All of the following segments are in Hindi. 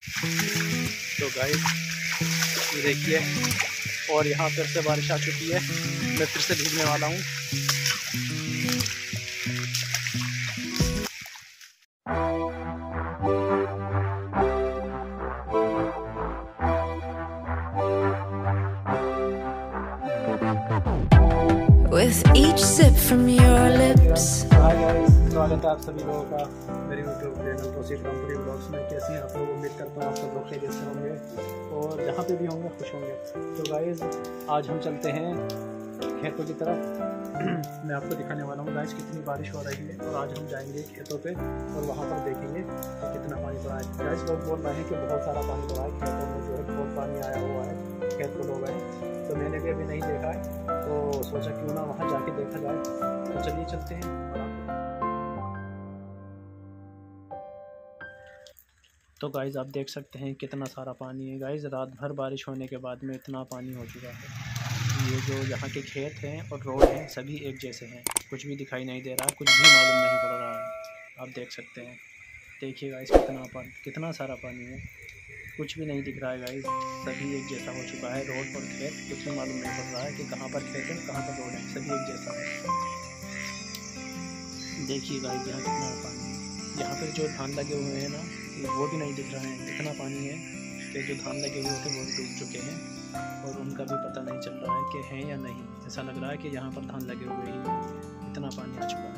तो गाइस ये देखिए, और यहाँ फिर से बारिश आ चुकी है। मैं फिर से भीगने वाला हूँ। With each sip from your lips. Hi guys, स्वागत है आप सभी लोगों का मेरे YouTube channel proceed company blogs में। कैसे हैं आप लोग? उम्मीद करता हूँ आप सब लोग खैरियत से होंगे और जहाँ पे भी होंगे खुश होंगे। तो गाइस आज हम चलते हैं खेतों की तरफ। मैं आपको दिखाने वाला हूँ गाइस कितनी बारिश हो रही है, और आज हम जाएंगे खेतों पे और वहाँ पर देखेंगे कि कितना पानी पड़ा है। गाइस लोग बोल रहे हैं कि बहुत सारा पानी पड़ा है खेतों में, जो है बहुत पानी आया हुआ है, खेत को लोग हैं। तो मैंने भी अभी नहीं देखा है, तो सोचा क्यों ना वहाँ जाके देखा जाए। तो चलिए चलते हैं। तो गाइज़ आप देख सकते हैं कितना सारा पानी है। गाइज़ रात भर बारिश होने के बाद में इतना पानी हो चुका है। ये जो यहाँ के खेत हैं और रोड हैं सभी एक जैसे हैं, कुछ भी दिखाई नहीं दे रहा, कुछ भी मालूम नहीं पड़ रहा है। आप देख सकते हैं, देखिए गाइज़ कितना सारा पानी है, कुछ भी नहीं दिख रहा है गाइज़। सभी एक जैसा हो चुका है, रोड और खेत कुछ भी मालूम नहीं पड़ रहा है कि कहाँ पर खेत है कहाँ पर रोड है, सभी एक जैसा है। देखिए गाइज़ यहाँ कितना पानी है। यहाँ पर जो धान लगे हुए हैं ना, वो भी नहीं दिख रहा है। इतना पानी है कि जो धान लगे हुए थे वो डूब चुके हैं और उनका भी पता नहीं चल रहा है कि हैं या नहीं। ऐसा लग रहा है कि यहाँ पर धान लगे हुए ही हैं, इतना पानी आ चुका है।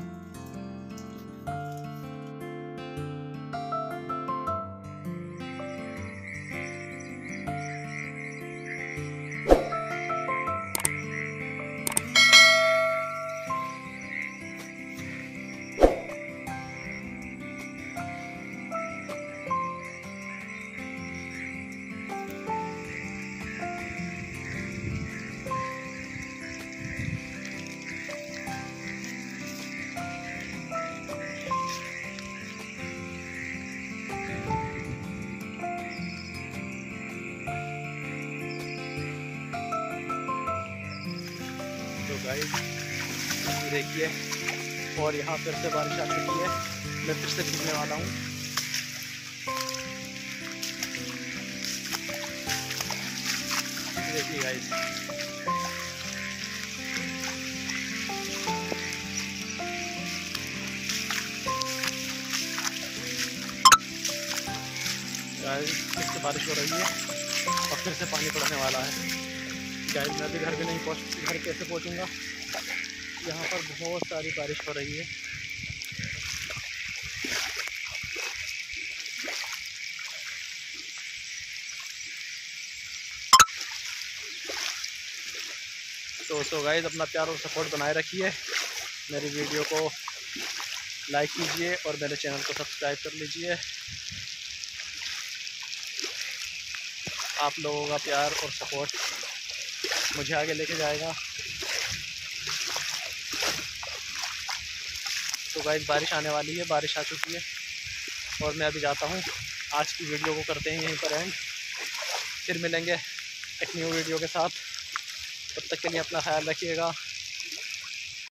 तो गाइस देखिए, और यहाँ फिर से बारिश आ चुकी है। मैं फिर से भीगने वाला हूँ। देखिए गाइस, फिर से बारिश हो रही है और फिर से पानी पड़ने वाला है। गाइस मैं अभी घर भी नहीं घर कैसे पहुंचूंगा? यहाँ पर बहुत सारी बारिश हो रही है। तो गाइस अपना प्यार और सपोर्ट बनाए रखिए। मेरी वीडियो को लाइक कीजिए और मेरे चैनल को सब्सक्राइब कर लीजिए। आप लोगों का प्यार और सपोर्ट मुझे आगे लेके जाएगा। तो गाइस बारिश आने वाली है, बारिश आ चुकी है और मैं अभी जाता हूँ। आज की वीडियो को करते हैं यहीं पर एंड, फिर मिलेंगे एक न्यू वीडियो के साथ। तब तक के लिए अपना ख्याल रखिएगा।